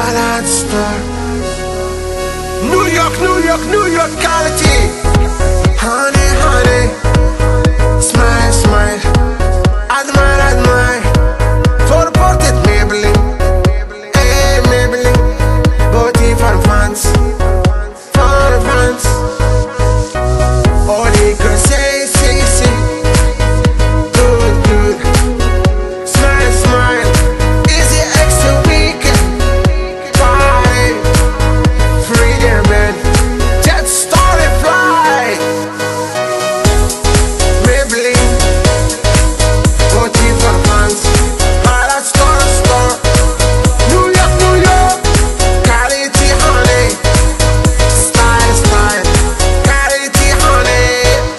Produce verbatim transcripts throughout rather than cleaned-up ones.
Ballad Store. New York, New York, New York quality. Honey, honey, smile, smile. Admire, admire. For the portrait Maybelline, hey Maybelline. Body for fans, for fans. All the girls say, say, say. Good, good. Smile, smile. Easy extra weekend. Party. Freedom man. Jet started fly. Maybelline. Body for fans. Ballad Store, store. New York, New York. Quality honey. Style, style. Quality honey.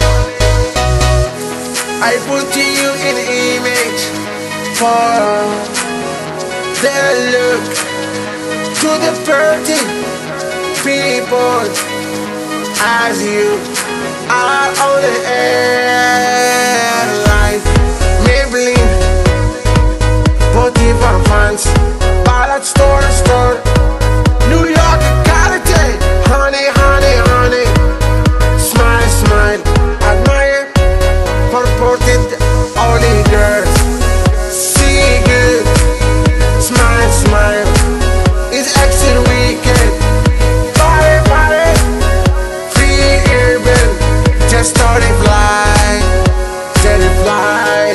I put you in image for the look to the pretty people as you are on the air like Maybelline, body for fans, Ballad Store, store. New York quality, honey, honey, honey. Smile, smile, admire, purported only girls. See good, smile, smile. It's extra weekend. Party, party, free urban. Just started fly, started fly.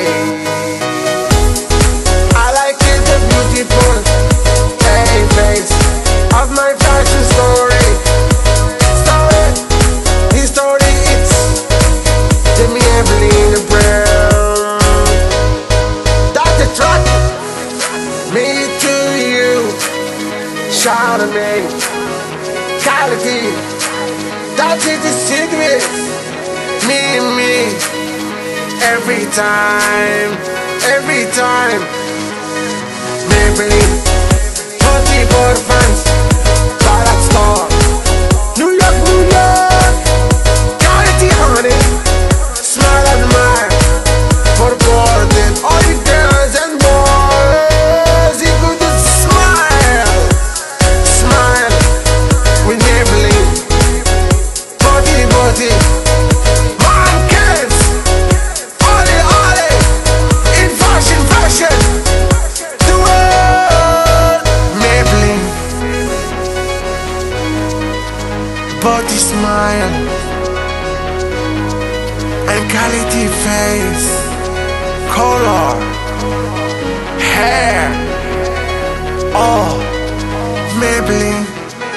I like it, the beautiful hey, face of my fashion story. Story, his story, it's the Maybelline Brown. That's the track. Me to you, Chardonnay, quality. That is the secret. Me, me, every time, every time. Maybelline, body for fans, Ballad Store. New York, New York, quality honey. Smile, admire, for the portrait, all the girls and boys. You could just smile, smile with Maybelline, body, body. Man kids, ollie, ollie, in fashion, fashion. The world, Maybelline, body smile and quality face, color, hair, all Maybelline,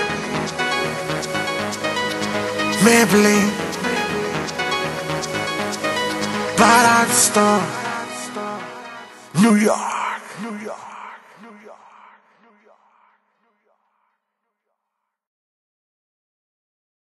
Maybelline, Ballad Store, New York, New York.